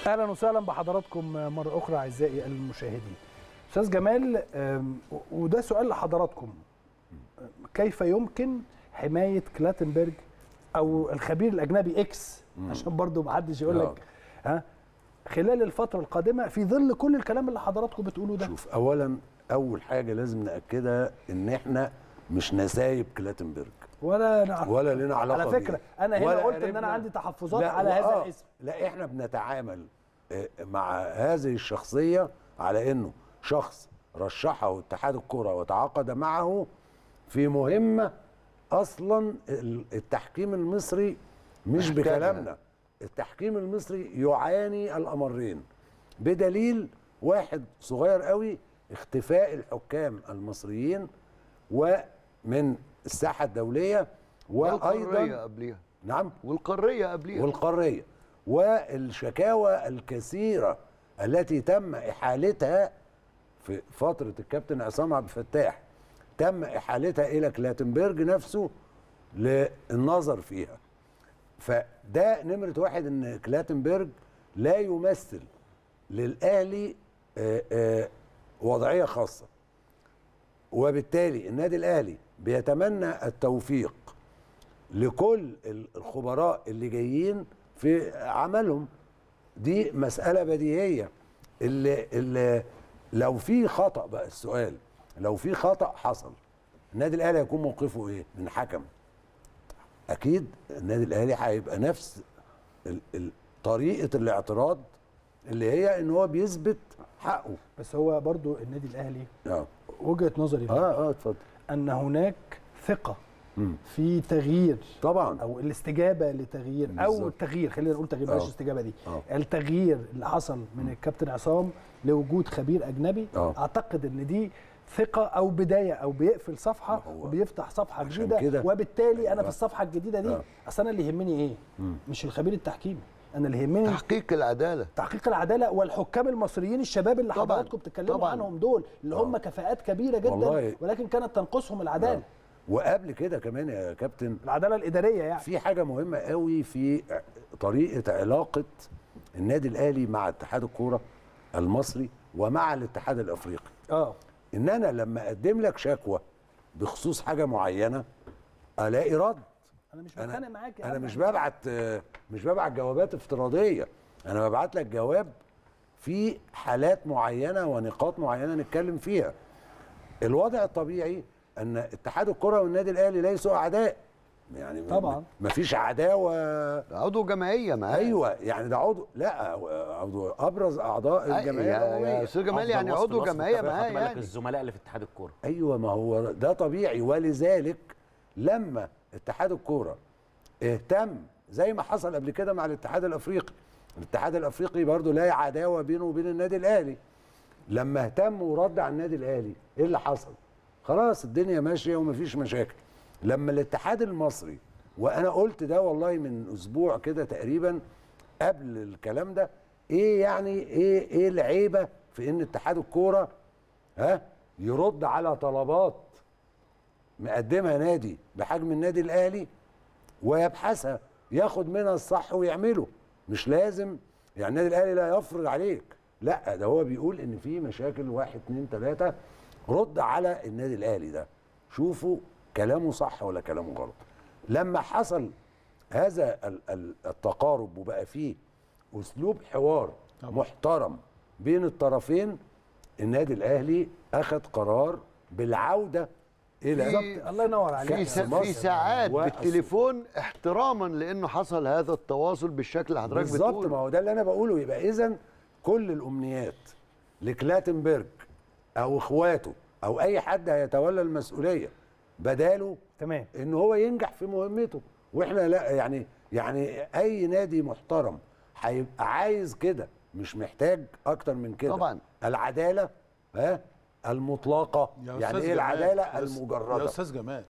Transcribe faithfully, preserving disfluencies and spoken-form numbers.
اهلا وسهلا بحضراتكم مره اخرى اعزائي المشاهدين. استاذ جمال، وده سؤال لحضراتكم، كيف يمكن حمايه كلاتنبرج او الخبير الاجنبي اكس عشان برضو ما حدش يقول لك ها خلال الفتره القادمه في ظل كل الكلام اللي حضراتكم بتقولوه ده؟ شوف، اولا اول حاجه لازم ناكدها ان احنا مش نسايب كلاتنبرج ولا نعرف ولا لنا علاقه على فكره بيه. انا هنا قلت ان انا عندي تحفظات على هذا آه الاسم. لا، احنا بنتعامل مع هذه الشخصيه على انه شخص رشحه اتحاد الكره وتعاقد معه في مهمه اصلا التحكيم المصري مش بكلامنا. التحكيم المصري يعاني الامرين، بدليل واحد صغير قوي: اختفاء الحكام المصريين ومن الساحه الدوليه، وايضا قبليها نعم والقاريه قبليها والقاريه والشكاوى الكثيره التي تم احالتها في فتره الكابتن عصام عبد الفتاح، تم احالتها الى كلاتنبرج نفسه للنظر فيها. فده نمره واحد، ان كلاتنبرج لا يمثل للاهلي وضعيه خاصه، وبالتالي النادي الاهلي بيتمنى التوفيق لكل الخبراء اللي جايين في عملهم. دي مساله بديهيه. اللي, اللي لو في خطا، بقى السؤال لو في خطا حصل، النادي الاهلي هيكون موقفه ايه من حكم؟ اكيد النادي الاهلي هيبقى نفس ال ال طريقه الاعتراض اللي هي ان هو بيثبت حقه. بس هو برضو النادي الاهلي اه وجهه نظري اه اه اتفضل، ان هناك ثقه مم. في تغيير طبعا، او الاستجابه لتغيير بالزبط. او التغيير، خلينا نقول تغيير بلاش الاستجابه دي. أوه. التغيير اللي حصل من الكابتن عصام لوجود خبير اجنبي، أوه. اعتقد ان دي ثقه او بدايه، او بيقفل صفحه وبيفتح صفحه جديده، وبالتالي انا في الصفحه الجديده دي اصل انا اللي يهمني ايه؟ مم. مش الخبير التحكيمي، انا اللي يهمني تحقيق العداله، تحقيق العداله والحكام المصريين الشباب اللي حضراتكم بتتكلموا طبعًا. عنهم دول اللي هم كفاءات كبيره جدا والله. ولكن كانت تنقصهم العداله. أوه. وقبل كده كمان يا كابتن العداله الاداريه، يعني في حاجه مهمه قوي في طريقه علاقه النادي الاهلي مع اتحاد الكوره المصري ومع الاتحاد الافريقي. اه ان انا لما اقدم لك شكوى بخصوص حاجه معينه الاقي رد. انا مش بتخانق معاك، انا مش ببعت مش ببعت جوابات افتراضيه، انا ببعت لك جواب في حالات معينه ونقاط معينه نتكلم فيها. الوضع الطبيعي ان اتحاد الكره والنادي الاهلي ليسوا اعداء، يعني طبعا مفيش عداوه. عضو جمعيه معاه. ايوه يعني ده عضو، لا عضو ابرز اعضاء الجمعيه العموميه يا استاذ جمال، يعني عضو جمعيه معاه، يعني الزملاء اللي في اتحاد الكوره. ايوه، ما هو ده طبيعي. ولذلك لما اتحاد الكوره اهتم زي ما حصل قبل كده مع الاتحاد الافريقي، الاتحاد الافريقي برضو لا عداوه بينه وبين النادي الاهلي، لما اهتم ورد على النادي الاهلي ايه اللي حصل؟ خلاص الدنيا ماشيه ومفيش مشاكل. لما الاتحاد المصري، وانا قلت ده والله من اسبوع كده تقريبا قبل الكلام ده، ايه يعني ايه ايه العيبه في ان اتحاد الكوره ها يرد على طلبات مقدمها نادي بحجم النادي الاهلي ويبحثها، ياخد منها الصح ويعمله. مش لازم يعني النادي الاهلي لا يفرض عليك، لا ده هو بيقول ان في مشاكل واحد اتنين تلاته، رد على النادي الاهلي ده، شوفوا كلامه صح ولا كلامه غلط. لما حصل هذا التقارب وبقى فيه اسلوب حوار محترم بين الطرفين، النادي الاهلي اخذ قرار بالعوده الى بالظبط. الله ينور عليك. في, في ساعات بالتليفون احتراما لانه حصل هذا التواصل بالشكل اللي حضرتك بتقول. بالظبط، ما هو ده اللي انا بقوله. يبقى اذا كل الامنيات لكلاتنبرج او اخواته او اي حد هيتولى المسؤوليه بداله، تمام، ان هو ينجح في مهمته. واحنا لا يعني يعني اي نادي محترم هيبقى عايز كده، مش محتاج اكتر من كده. طبعا العداله ها المطلقه، يعني ايه العداله المجرده؟ يا استاذ جمال